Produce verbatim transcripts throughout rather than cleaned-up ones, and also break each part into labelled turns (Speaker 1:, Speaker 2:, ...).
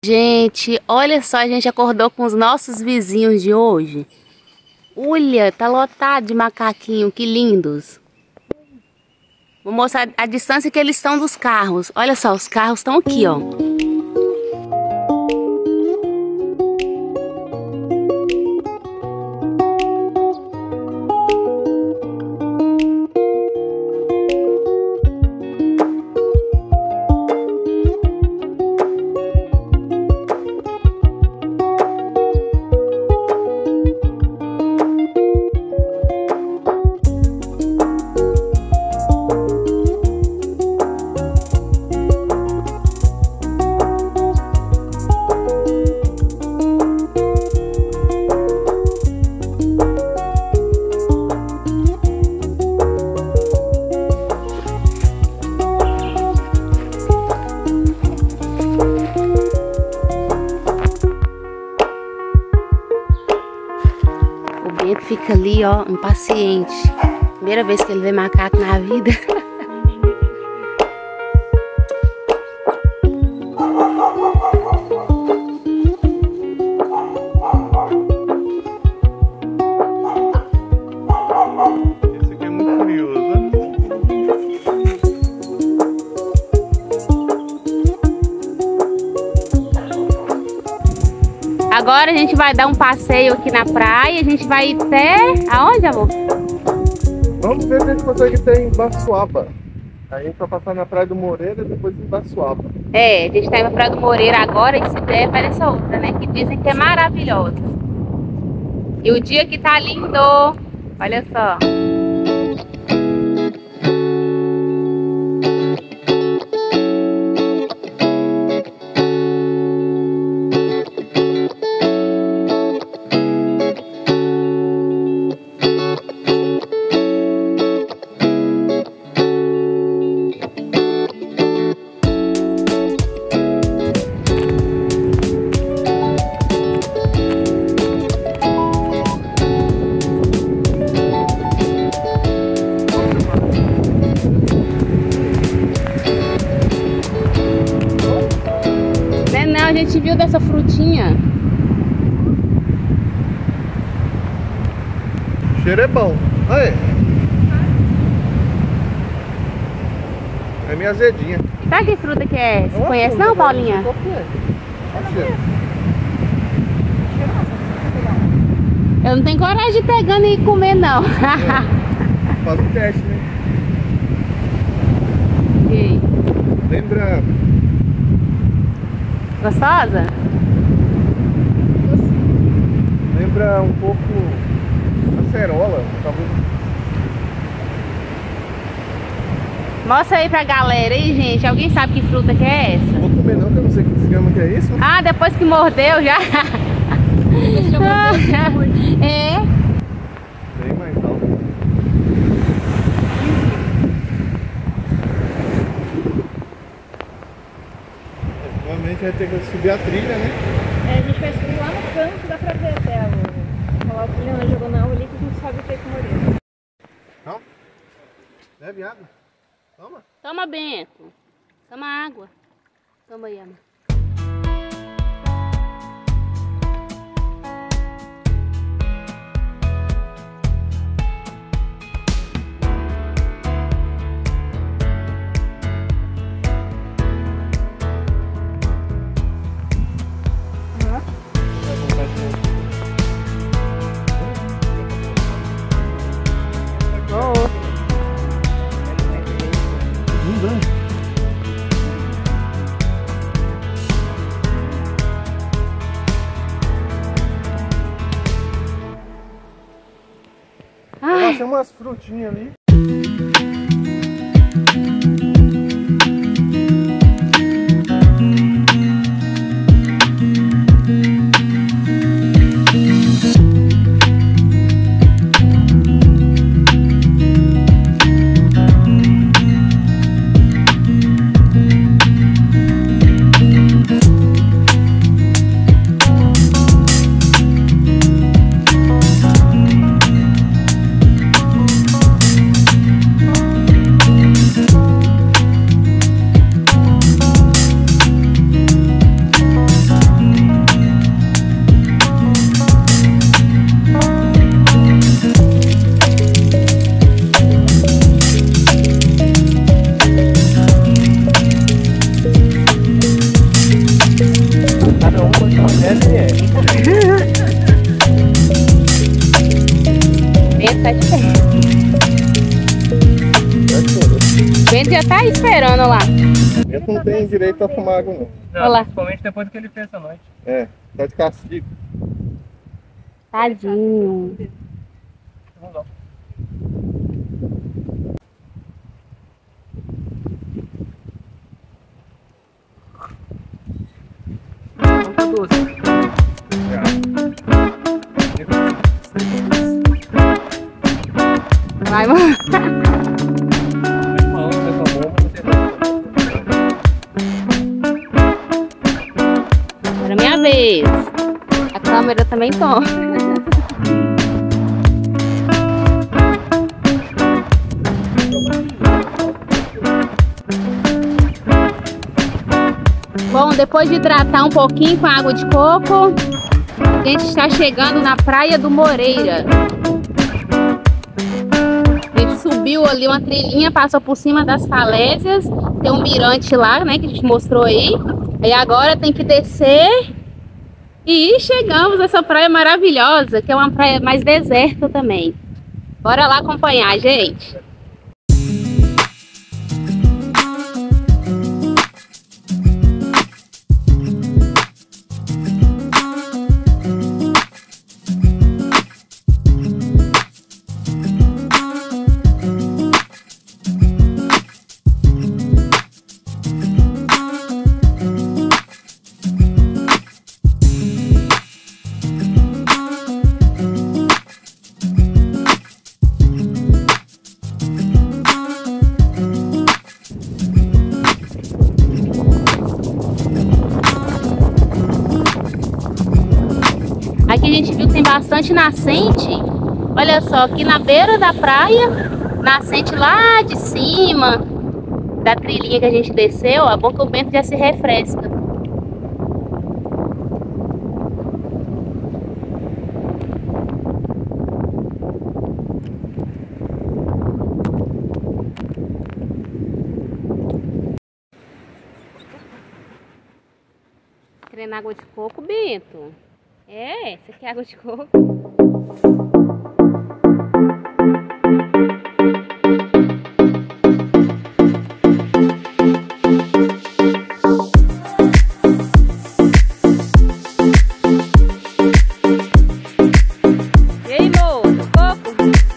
Speaker 1: Gente, olha só, a gente acordou com os nossos vizinhos de hoje. Olha, tá lotado de macaquinho, que lindos. Vou mostrar a distância que eles estão dos carros. Olha só, os carros estão aqui, ó. Fica ali, ó, impaciente. Primeira vez que ele vê macaco na vida.
Speaker 2: Esse aqui é muito curioso, né?
Speaker 1: Agora a gente vai dar um passeio aqui na praia. A gente vai até... aonde, amor?
Speaker 2: Vamos ver se a gente consegue ter em Baçoaba. A gente vai passar na Praia do Moreira e depois em Baçoaba.
Speaker 1: É, a gente tá indo na Praia do Moreira agora e se der para essa outra, né? Que dizem que é maravilhosa. E o dia que tá lindo. Olha só. A gente viu dessa frutinha.
Speaker 2: O cheiro é bom. Aí. É minha azedinha.
Speaker 1: Sabe que fruta que é? Você
Speaker 2: Não
Speaker 1: conhece
Speaker 2: fruta,
Speaker 1: não, Paulinha?
Speaker 2: Qual que é? Olha o cheiro.
Speaker 1: Eu não tenho coragem de pegar nem comer, não.
Speaker 2: É. Faz um teste, né?
Speaker 1: Okay.
Speaker 2: Lembra...
Speaker 1: Gostosa?
Speaker 2: Lembra um pouco acerola, talvez.
Speaker 1: Mostra aí pra galera aí, gente. Alguém sabe que fruta que é essa?
Speaker 2: Não vou comer não, que eu não sei o que se chama que é isso.
Speaker 1: Ah, depois que mordeu já. É.
Speaker 2: Bem mais alto. Provavelmente vai ter que subir a trilha, né?
Speaker 3: É, a gente vai subir lá no canto, dá pra ver até o... Falar o que Leona jogou na água ali que a gente sabe o que é que morreu.
Speaker 2: Não? Bebe água. Toma.
Speaker 1: Toma, Bento. Toma água. Toma aí, amor.
Speaker 2: Eu achei umas frutinhas ali.
Speaker 1: sete pés. O vento já tá esperando lá.
Speaker 2: O vento não tem direito a tomar água, não.
Speaker 4: Não,
Speaker 1: Olá.
Speaker 4: principalmente depois do que ele fez essa noite.
Speaker 2: É, tá de castigo.
Speaker 1: Tadinho.
Speaker 4: Vamos lá.
Speaker 1: Vai, mano. Agora é minha vez. A câmera também toma. Bom, depois de hidratar um pouquinho com água de coco, a gente está chegando na Praia do Moreira. A gente subiu ali uma trilhinha, passou por cima das falésias, tem um mirante lá, né, que a gente mostrou aí. E agora tem que descer e chegamos nessa praia maravilhosa, que é uma praia mais deserta também. Bora lá acompanhar, gente. Aqui a gente viu que tem bastante nascente. Olha só, aqui na beira da praia, nascente lá de cima da trilhinha que a gente desceu. É bom que o vento já se refresca. Querendo água de coco, Bento? É, você quer água de coco? E aí, moço, coco?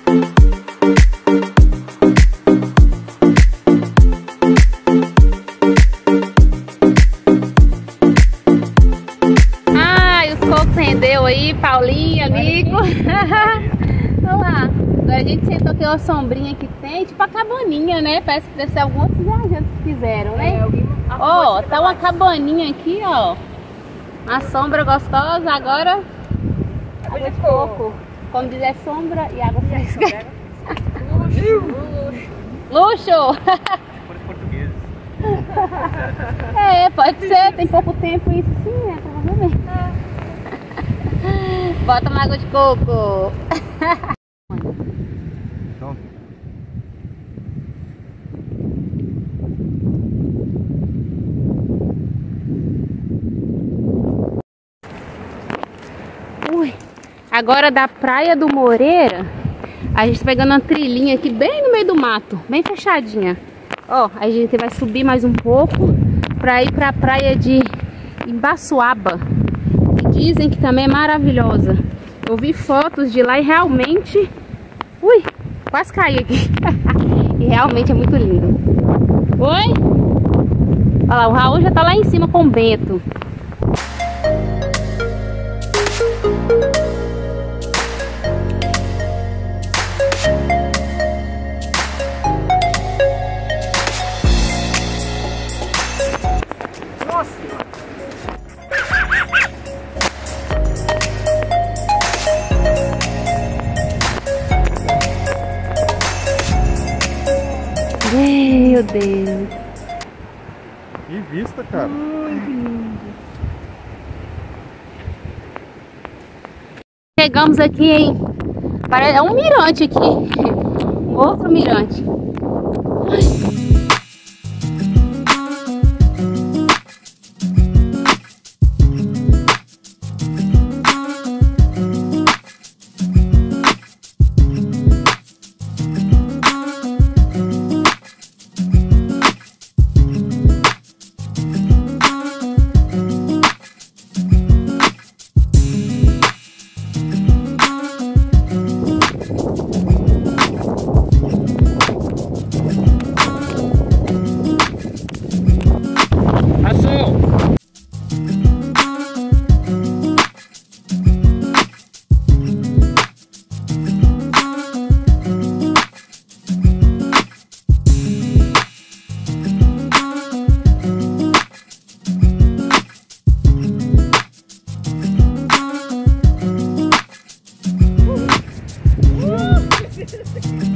Speaker 1: Rendeu aí, Paulinho, amigo. Olha lá. Agora a gente sentou aqui uma sombrinha que tem, tipo a cabaninha, né? Parece que deve ser alguns viajantes que fizeram, né? Ó, é, tá uma cabaninha aqui, ó. Uma sombra gostosa. Agora água de coco. Como diz, é sombra e água fresca. Luxo! Luxo!
Speaker 4: Por os portugueses.
Speaker 1: É, pode ser. Tem pouco tempo isso sim, né? Provavelmente. Bota uma água de coco.
Speaker 2: Então.
Speaker 1: Ui. Agora da Praia do Moreira, a gente tá pegando uma trilhinha aqui bem no meio do mato, bem fechadinha. Ó, a gente vai subir mais um pouco para ir para a praia de Imbaçuaba. Dizem que também é maravilhosa. Eu vi fotos de lá e realmente... Ui, quase caí aqui. E realmente é muito lindo. Oi? Olha lá, o Raul já tá lá em cima com o Bento. Meu Deus.
Speaker 2: Que vista, cara.
Speaker 1: Chegamos aqui em... É um mirante aqui. Um outro mirante.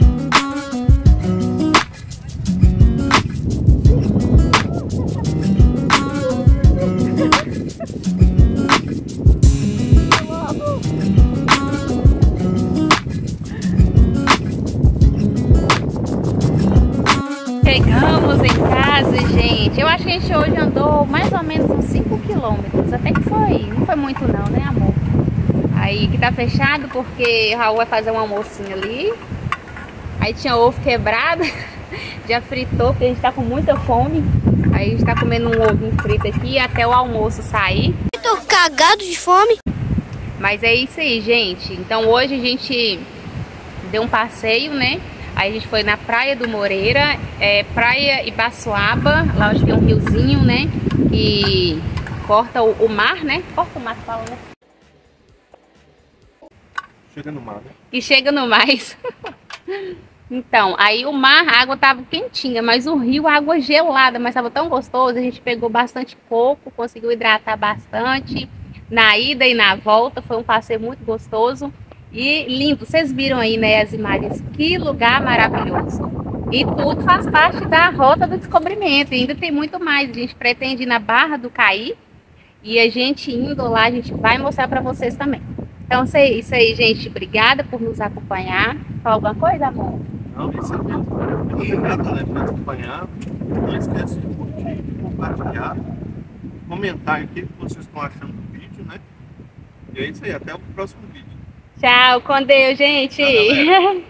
Speaker 1: Chegamos em casa, gente. Eu acho que a gente hoje andou mais ou menos uns cinco quilômetros. Até que foi. Não foi muito não, né, amor? Aí que tá fechado porque o Raul vai fazer um almocinho ali. Aí tinha ovo quebrado. Já fritou, porque a gente tá com muita fome. Aí a gente tá comendo um ovinho frito aqui até o almoço sair.
Speaker 5: Tô cagado de fome.
Speaker 1: Mas é isso aí, gente. Então hoje a gente deu um passeio, né? Aí a gente foi na Praia do Moreira, é, Praia Ibaçuaba, lá onde tem um riozinho, né? Que corta o, o mar, né? Corta o mar, fala, né?
Speaker 2: Chega no mar, né?
Speaker 1: E chega no mais. Então, aí o mar, a água tava quentinha, mas o rio, a água gelada, mas tava tão gostoso. A gente pegou bastante coco, conseguiu hidratar bastante. Na ida e na volta, foi um passeio muito gostoso. E lindo, vocês viram aí, né, as imagens, que lugar maravilhoso. E tudo faz parte da rota do descobrimento, e ainda tem muito mais. A gente pretende ir na Barra do Caí, e a gente indo lá, a gente vai mostrar para vocês também. Então é isso aí, gente, obrigada por nos acompanhar. Fala alguma coisa, amor?
Speaker 2: Não, isso é mesmo. Muito obrigado, né, por nos acompanhar. Não esquece de curtir, compartilhar, comentar aqui o que vocês estão achando do vídeo, né? E é isso aí, até o próximo vídeo.
Speaker 1: Tchau, com Deus, gente!
Speaker 2: Tchau,